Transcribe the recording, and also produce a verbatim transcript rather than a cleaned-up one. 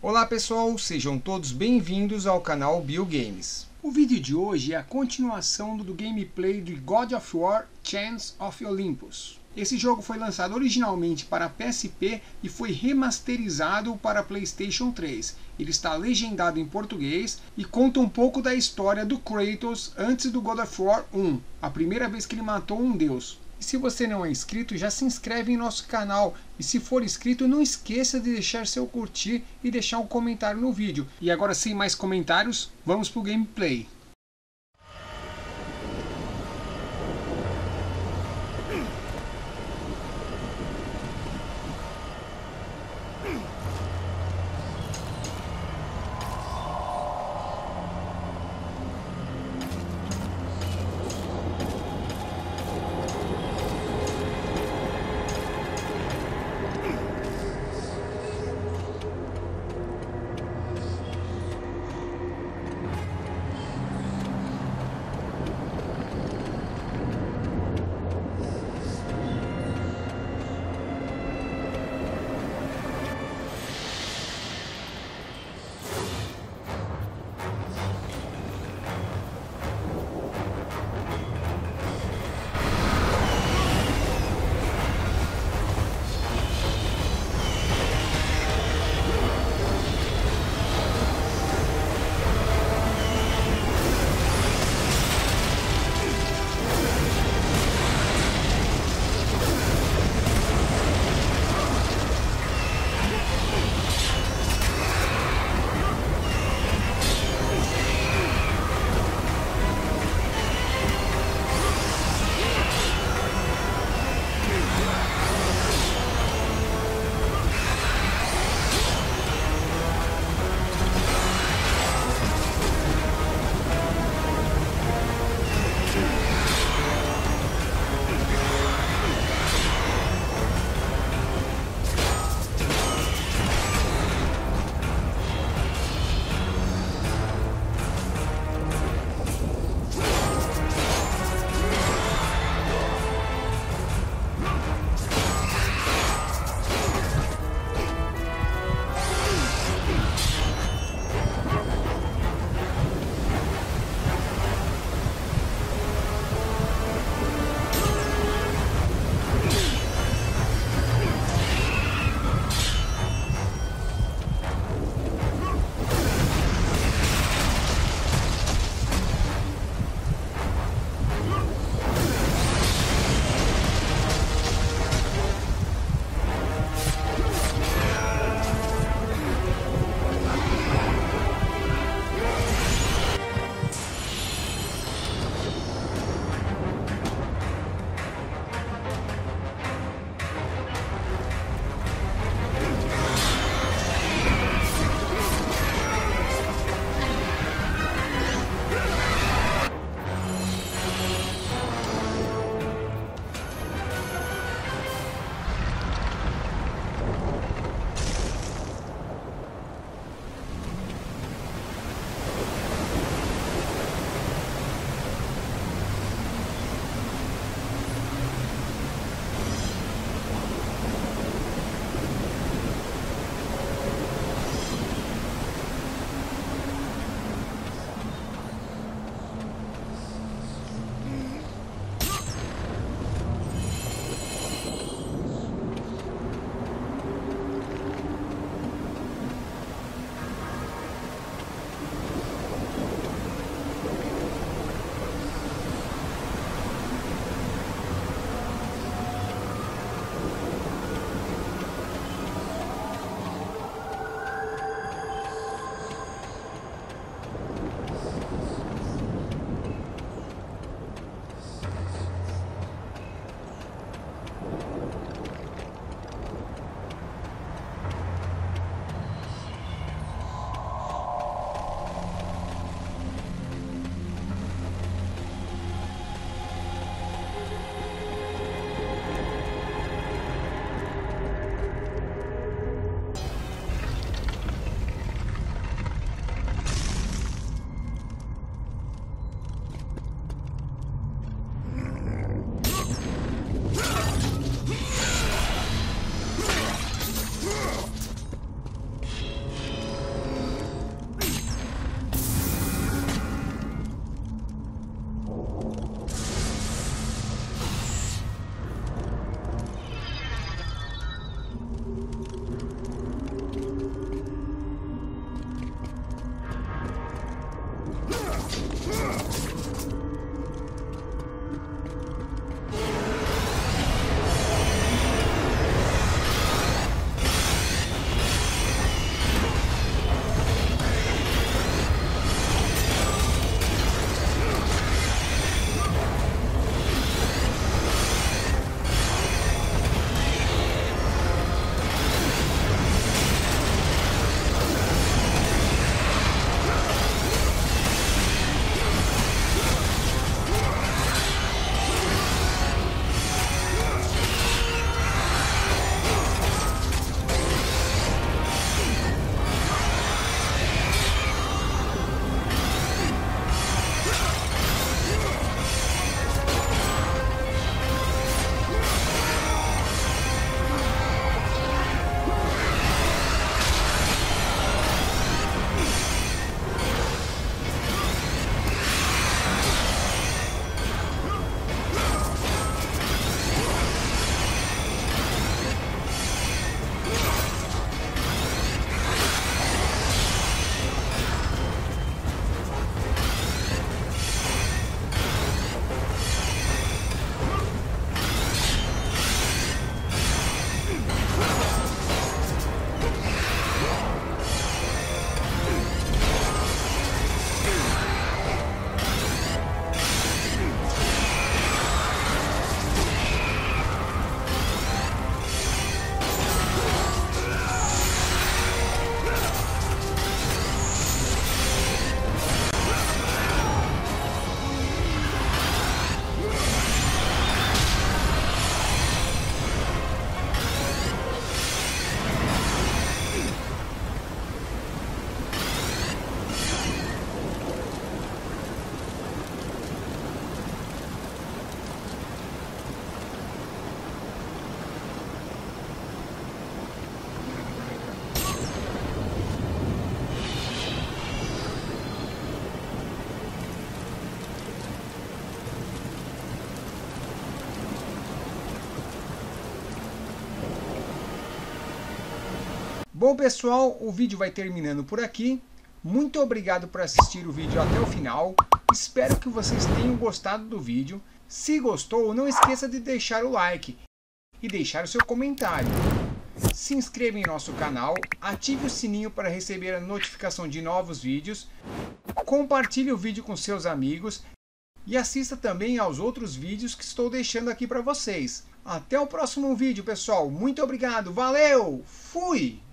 Olá pessoal, sejam todos bem-vindos ao canal BillGames. O vídeo de hoje é a continuação do gameplay de God of War Chains of Olympus. Esse jogo foi lançado originalmente para P S P e foi remasterizado para PlayStation três. Ele está legendado em português e conta um pouco da história do Kratos antes do God of War um, a primeira vez que ele matou um deus. E se você não é inscrito, já se inscreve em nosso canal. E se for inscrito, não esqueça de deixar seu curtir e deixar um comentário no vídeo. E agora, sem mais comentários, vamos para o gameplay. Bom pessoal, o vídeo vai terminando por aqui. Muito obrigado por assistir o vídeo até o final. Espero que vocês tenham gostado do vídeo. Se gostou, não esqueça de deixar o like e deixar o seu comentário. Se inscreva em nosso canal, ative o sininho para receber a notificação de novos vídeos. Compartilhe o vídeo com seus amigos e assista também aos outros vídeos que estou deixando aqui para vocês. Até o próximo vídeo, pessoal. Muito obrigado. Valeu! Fui!